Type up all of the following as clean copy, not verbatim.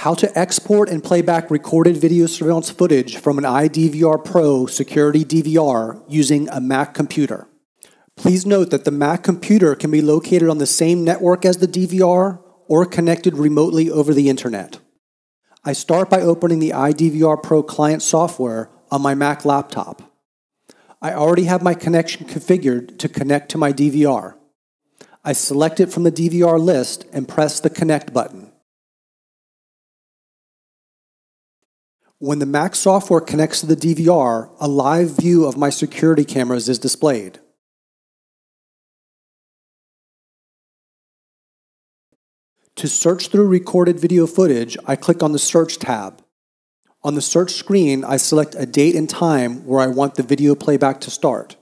How to export and playback recorded video surveillance footage from an iDVR-PRO security DVR using a Mac computer. Please note that the Mac computer can be located on the same network as the DVR or connected remotely over the internet. I start by opening the iDVR-PRO client software on my Mac laptop. I already have my connection configured to connect to my DVR. I select it from the DVR list and press the Connect button. When the Mac software connects to the DVR, a live view of my security cameras is displayed. To search through recorded video footage, I click on the Search tab. On the search screen, I select a date and time where I want the video playback to start.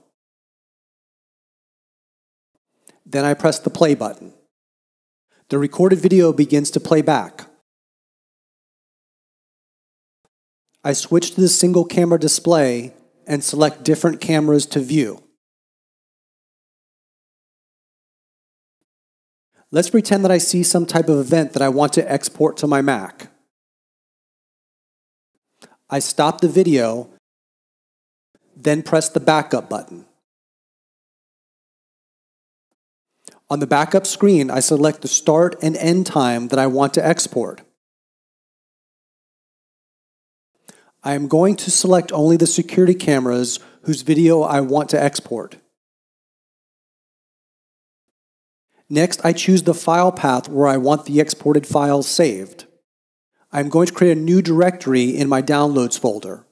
Then I press the Play button. The recorded video begins to play back. I switch to the single camera display and select different cameras to view. Let's pretend that I see some type of event that I want to export to my Mac. I stop the video, then press the Backup button. On the backup screen, I select the start and end time that I want to export. I am going to select only the security cameras whose video I want to export. Next, I choose the file path where I want the exported files saved. I'm going to create a new directory in my Downloads folder.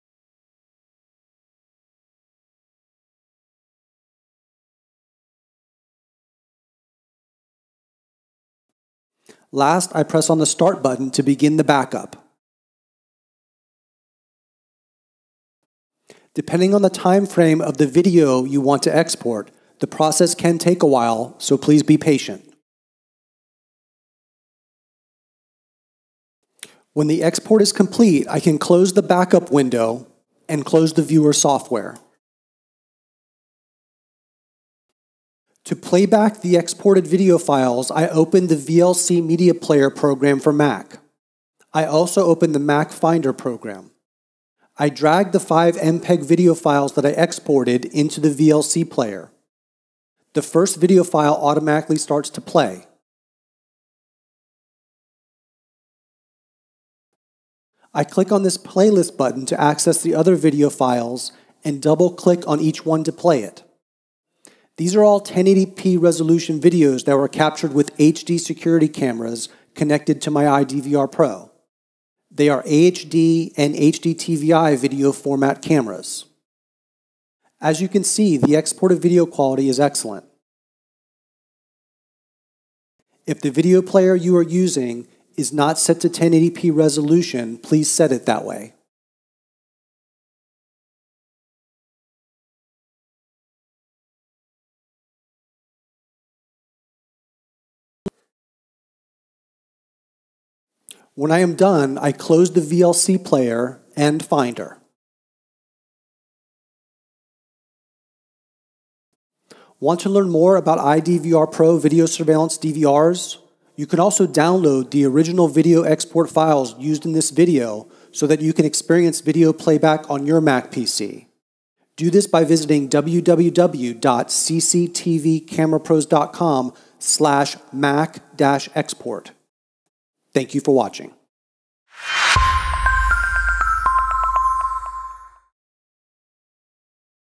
Last, I press on the Start button to begin the backup. Depending on the time frame of the video you want to export, the process can take a while, so please be patient. When the export is complete, I can close the backup window and close the viewer software. To play back the exported video files, I open the VLC Media Player program for Mac. I also open the Mac Finder program. I drag the 5 MPEG video files that I exported into the VLC player. The first video file automatically starts to play. I click on this playlist button to access the other video files and double-click on each one to play it. These are all 1080p resolution videos that were captured with HD security cameras connected to my iDVR-PRO. They are AHD and HD-TVI video format cameras. As you can see, the exported video quality is excellent. If the video player you are using is not set to 1080p resolution, please set it that way. When I am done, I close the VLC player and Finder. Want to learn more about iDVR-PRO video surveillance DVRs? You can also download the original video export files used in this video so that you can experience video playback on your Mac PC. Do this by visiting www.cctvcamerapros.com/Mac-export. Thank you for watching.